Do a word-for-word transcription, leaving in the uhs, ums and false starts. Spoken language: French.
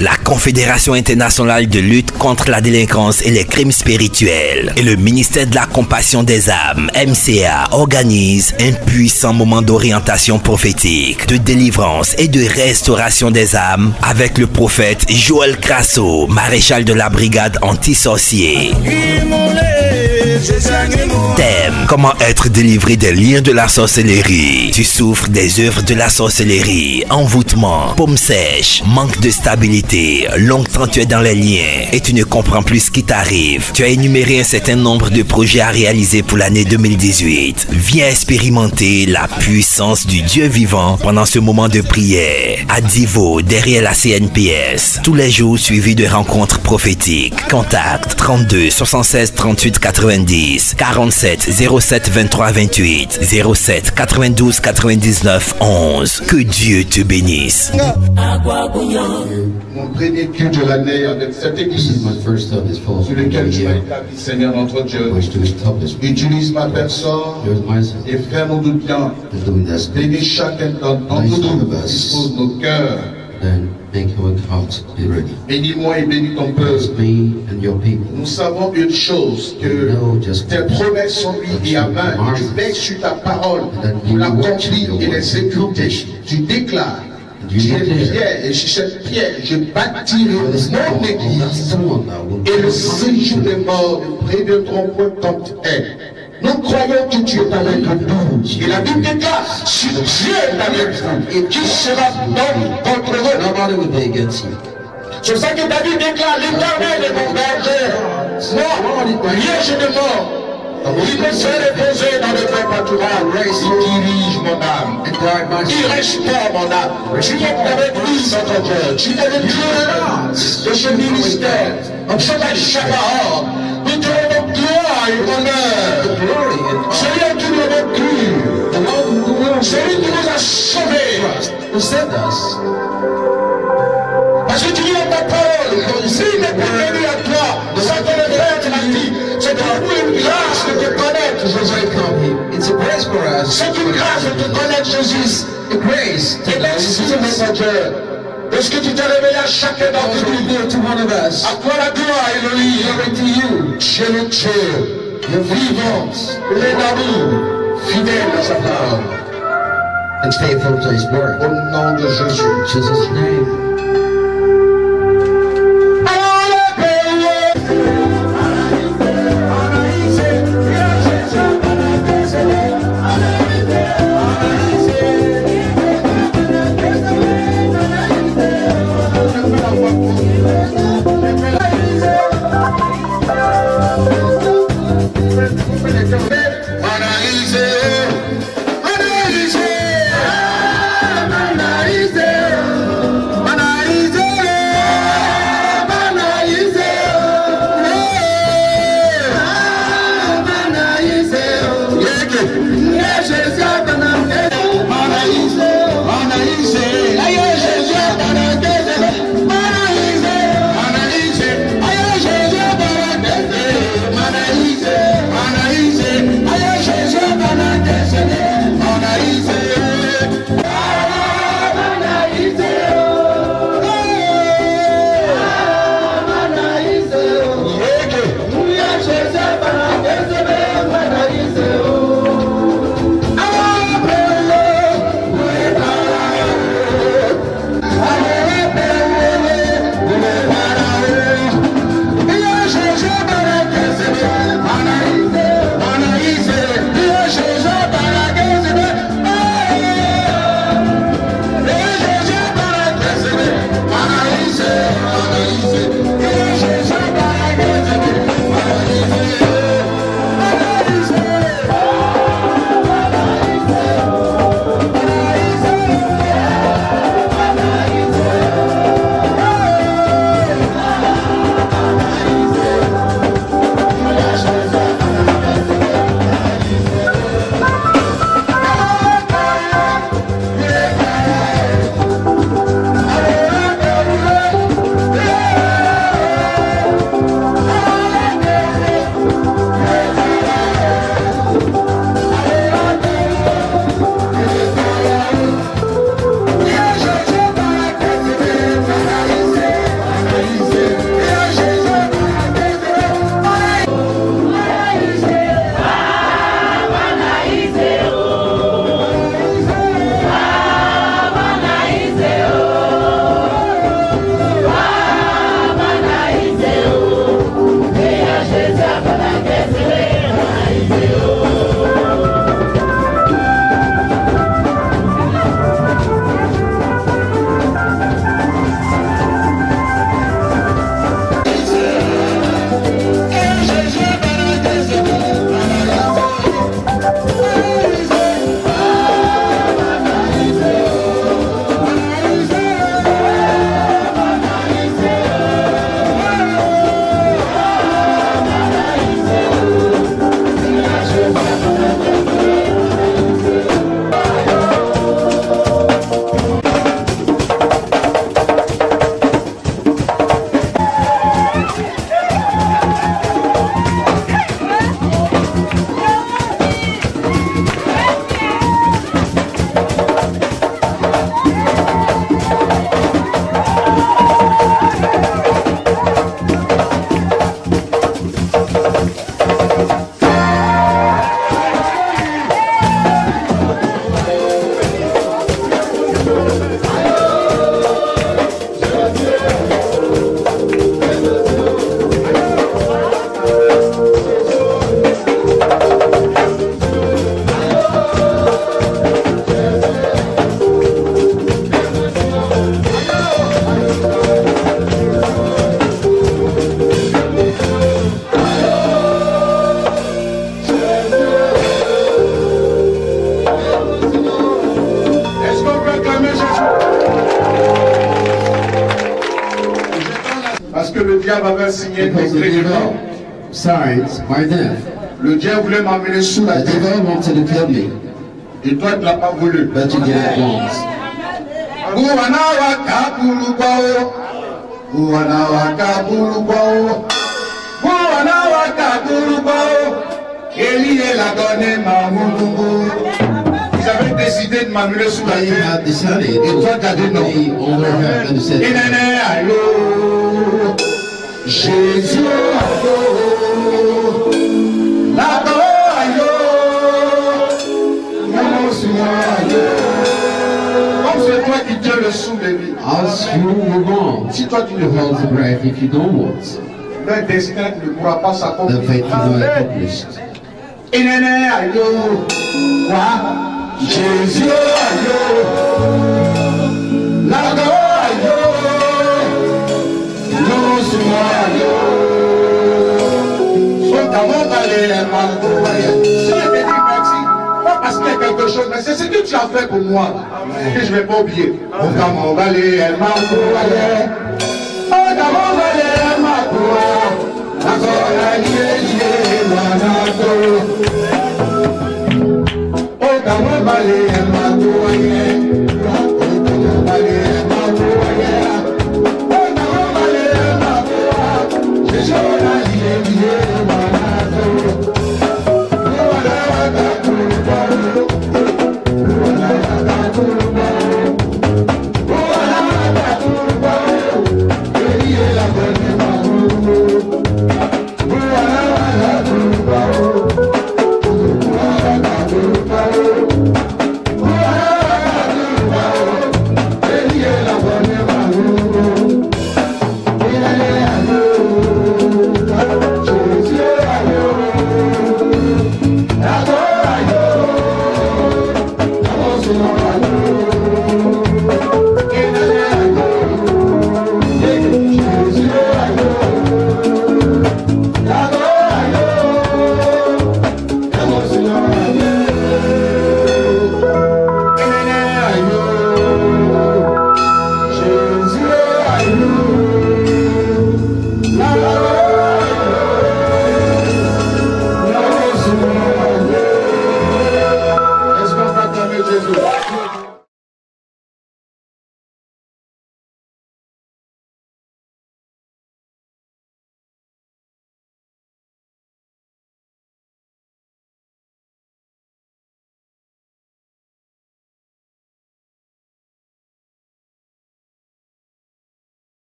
la Confédération internationale de lutte contre la délinquance et les crimes spirituels et le ministère de la compassion des âmes, M C A, organise un puissant moment d'orientation prophétique, de délivrance et de restauration des âmes avec le prophète Joël Crasso, maréchal de la brigade anti-sorcier. Thème: comment être délivré des liens de la sorcellerie. Tu souffres des œuvres de la sorcellerie, envoûtement, paume sèche, manque de stabilité, longtemps tu es dans les liens et tu ne comprends plus ce qui t'arrive. Tu as énuméré un certain nombre de projets à réaliser pour l'année deux mille dix-huit. Viens expérimenter la puissance du Dieu vivant pendant ce moment de prière à Divo, derrière la C N P S. Tous les jours suivis de rencontres prophétiques. Contact trente-deux soixante-seize trente-huit quatre-vingt-dix, quarante-sept zéro sept vingt-trois vingt-huit, zéro sept quatre-vingt-douze quatre-vingt-dix-neuf onze. Que Dieu te bénisse. Mon premier culte de l'année avec cette église sur lequel tu m'as établi, Seigneur notre Dieu. Utilise ma personne et fais-nous du bien. Bénis chacun d'entre nous, dispose nos cœurs. Bénis-moi et bénis ton peuple. Nous savons une chose, que tes promesses sont liées à main. Tu veilles sur ta parole pour l'accomplir et les exécuter. Tu déclares: tu es pierre, et sur cette pierre, je bâtirai mon église. Et le séjour des morts ne préviendront point contre elle. Nous croyons que tu es avec nous. Et la Bible déclare: si Dieu est avec nous, et qui sera donc contre eux? C'est ça que David déclare: l'Éternel est mon berger. Moi, liège de mort, il me fait reposer dans le vrai pâturage. Il dirige mon âme, il restaure mon âme. Tu es avec lui, notre Dieu. Tu es le Dieu de ce ministère. Comme ça, chaque heure, nous te rendons gloire et honneur. Celui qui nous a vécu, celui qui nous a sauvés. Parce que tu dis dans ta parole, s'il n'est pas venu à toi, ça que le Père te l'a dit, c'est pour une grâce de te connaître, Jésus. It's a grace for us. C'est une grâce de te connaître, Jésus. A grace. Et merci, mon Dieu. Est-ce que tu t'es révélé à chacun d'entre nous? To one of us. À toi la gloire et l'honneur. Glory to you. Dieu le Dieu, le vivant, le d'amour, fidèle à sa parole. And faithful to his word. Au nom de Jésus. Jesus' name. le diable avait signé une Because the décret de mort. devil signs my death. Le diable voulait m'amener sous la The terre. devil wanted to kill me, Et toi, tu ne l'as pas voulu. but you didn't want. Uwanawaka bulubao. Uwanawaka bulubao. Uwanawaka bulubao. Eli est la donné ma mouloumou. Ils avaient décidé de m'amener sous la They terre. had decided Et to toi, tu as dit non. lay on their head and said, Inéné ayo. Jésus ayo. Là-bas ayo. Maman sur moi ayo. Comme c'est toi qui tiens le sou, baby. as you were wrong Si toi tu to ne veux hold the pas, breath if you don't want, le destin ne pourra pas the s'accomplir. fate is not accomplished. Inéné ayo. Quoi? Jésus ayo. Là-bas ayo. Non sur moi ayo. Faut d'abord aller à ma voyage. Je te dis merci. Pas parce qu'il y a quelque chose, mais c'est ce que tu as fait pour moi que je ne vais pas oublier. Faut d'abord aller à ma voyage.